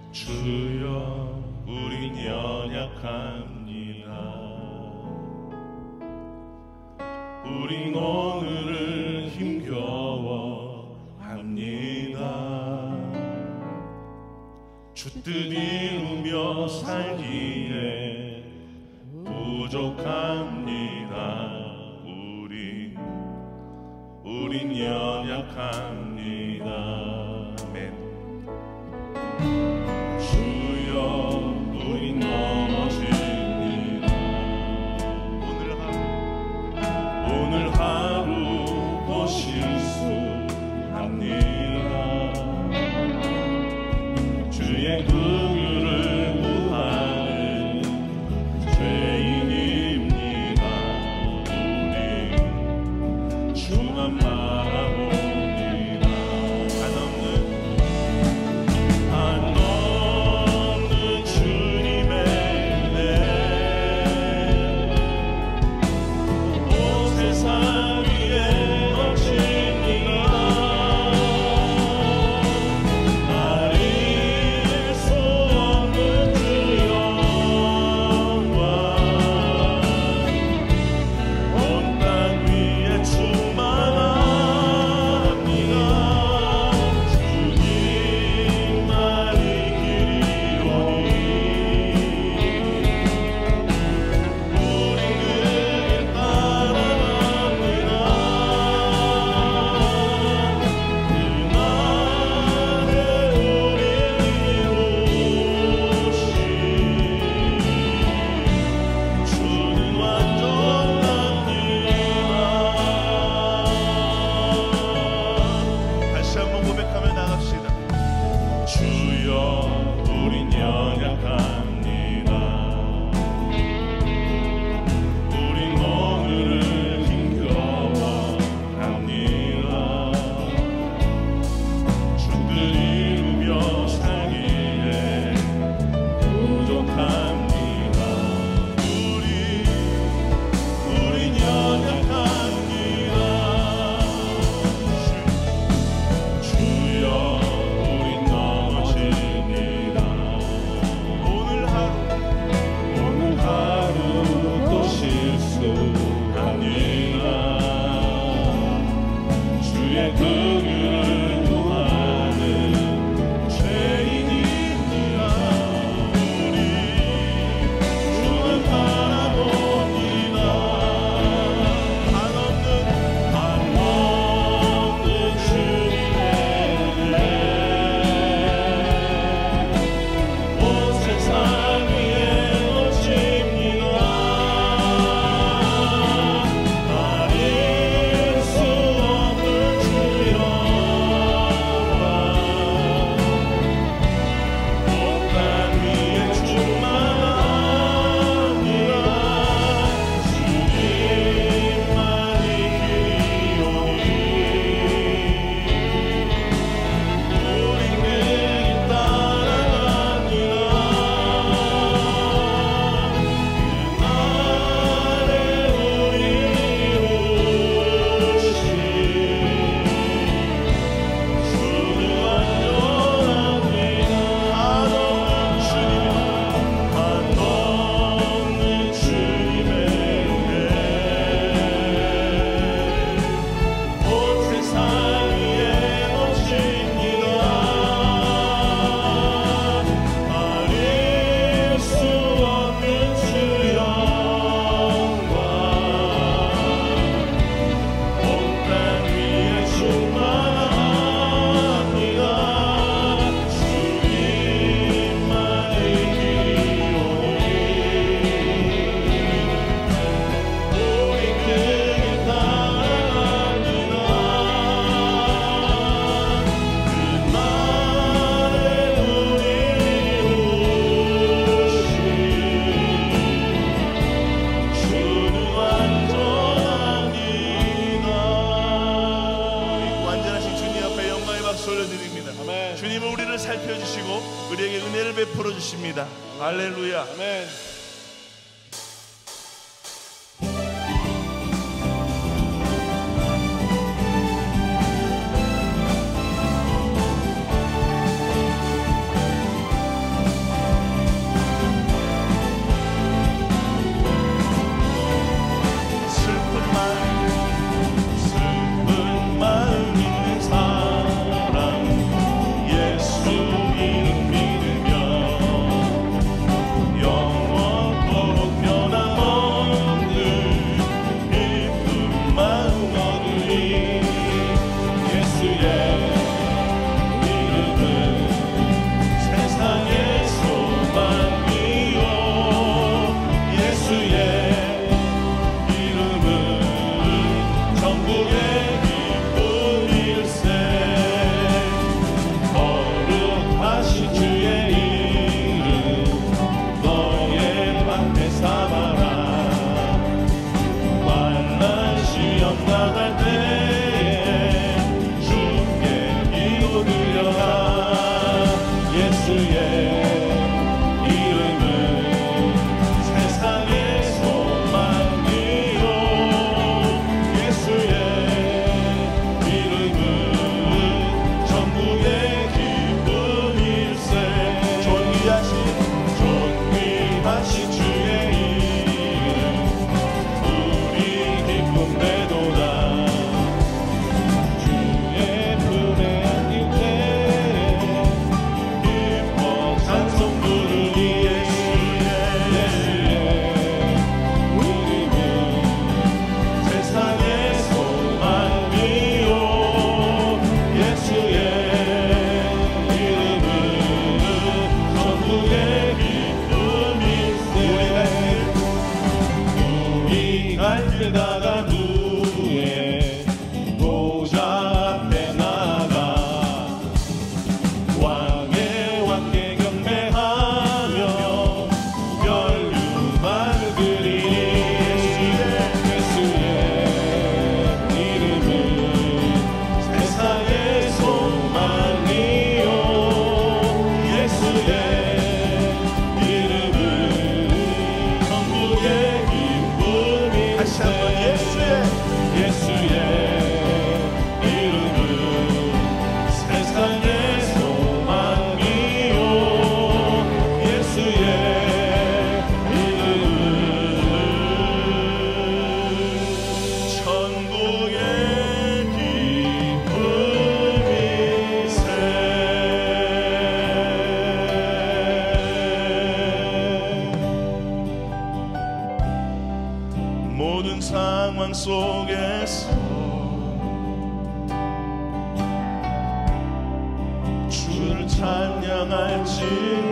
주여 우린 연약합니다. 우린 오늘을 힘겨워합니다. 주 뜻 이루며 살기에 부족합니다. 우린 연약합니다. 아멘. 주여 우린 넘어집니다. 오늘 하루도 실수합니다. 주의 긍휼을 구하는 죄인입니다. 우리 주만 바라봅니다. 한없는 주님의 은혜 온 세상 위에 넘칩니다. 가릴 수 없는 주 영광 온 땅 위에 충만합니다. 주님만이 길이오니 우린 그 길 따라갑니다. 그날에 우리 오시 주는 완전합니다. 다시 한번 고백하며 나갑시다. 주여 우린 연약합니다. 우린 오늘을 힘겨워합니다. 주 뜻 이루며 살기에 부족합니다. 우린 연약합니다. 주여 우린 넘어집니다. 오늘 하루도 실수합니다. 주의 긍휼을 구하는 죄인입니다. 우리 주만 바라봅니다. 한없는 주님의 은혜 온 세상 위에 넘칩니다. 가릴 수 없는 주 영광 온 땅 위에 충만합니다. 주님만이 길이오니 우린 그 길 따라갑니다. 그날에 우리 오시 주는 완전합니다. 한없는 주님의 은혜 온 세상 위에 넘칩니다. 가릴 수 없는 주 영광 온 땅 위에 충만합니다. 주님만이 길이오니 우린 그 길 따라갑니다. 그날에 우리 오시 주는 완전합니다. 완전하신 주님 앞에 영광의 박수 올려드립니다. 주님은 우리를 살펴주시고 우리에게 은혜를 베풀어 주십니다. 할렐루야. 아멘. 예수의 이름은 세상의 소망이요 예수의 이름은 전국의 기쁨일세 존귀하신 주의 이름 우리 기쁨 되도다 주의 품에 안길 때 기뻐 찬송 부르니 예수의 이름은 세상의 소망이요 예수의 이름은 전국의 기쁨일세 우리 갈 길 다가 누구의 보좌 앞에 나가 왕의 왕께 경배하며 멸류관을 드리니 예수의 이름은 세상의 소망이요 예수의 이름은 천국의 기쁨이 다시 한번 예수의 이름은 세상의 소망이요 예수의 이름은 천국의 기쁨이세 모든 상황 속에서 주를 찬양할지